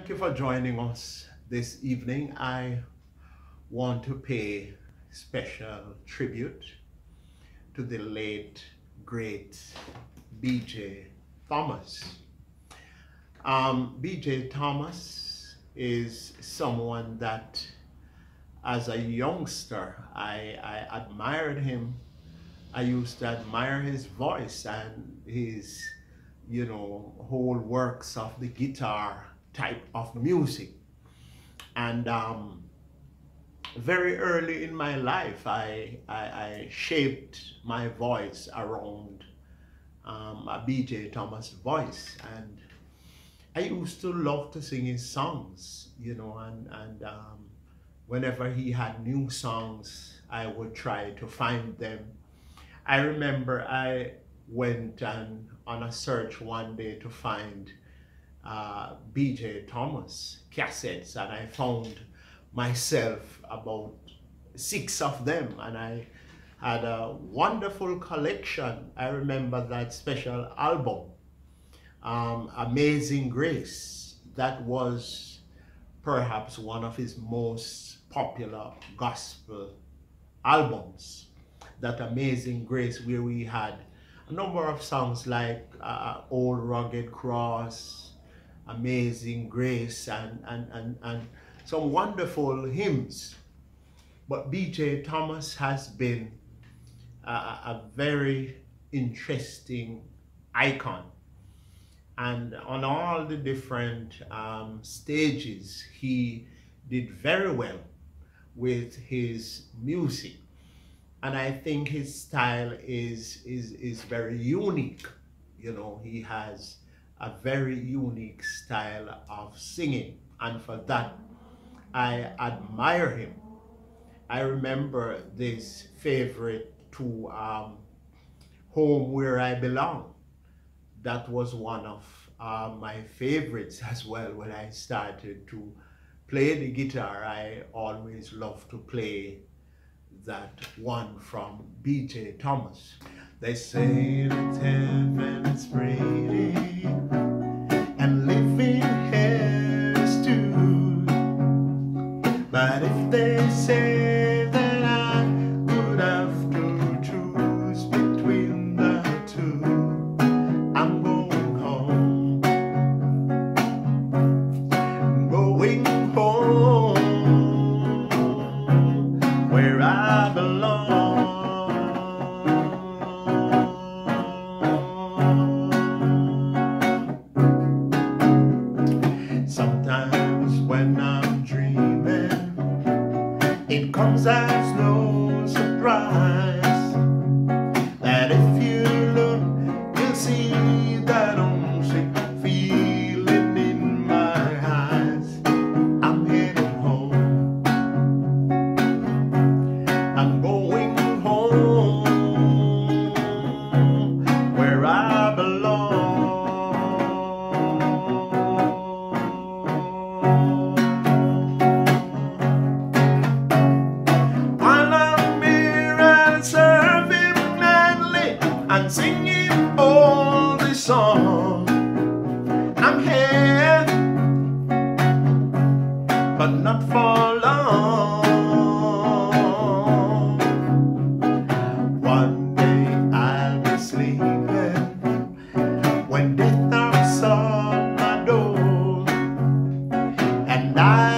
Thank you for joining us this evening. I want to pay special tribute to the late, great B.J. Thomas. B.J. Thomas is someone that, as a youngster, I admired him. I used to admire his voice and his, whole works of the guitar type of music. And very early in my life, I shaped my voice around a B.J. Thomas voice. And I used to love to sing his songs, and whenever he had new songs, I would try to find them. I remember I went on a search one day to find B.J. Thomas cassettes, and I found myself about 6 of them, and I had a wonderful collection. I remember that special album, Amazing Grace. That was perhaps one of his most popular gospel albums, that Amazing Grace, where we had a number of songs like Old Rugged Cross, Amazing Grace, and some wonderful hymns. But B.J. Thomas has been a very interesting icon. And on all the different stages, he did very well with his music. And I think his style is very unique. He has a very unique style of singing. And for that, I admire him. I remember this favorite to Home Where I Belong. That was one of my favorites as well. When I started to play the guitar, I always loved to play that one from B.J. Thomas. They say that heaven is pretty and living hell is too, but if they say that I would have to choose between the two, I'm going home, going home where I belong. Sometimes when I'm dreaming, it comes as no surprise that if you look, you'll see that homesick feeling in my eyes. I'm heading home, I'm going home where I belong. I'm singing all the songs. I'm here, but not for long. One day I'll be sleeping when death knocks on my door, and I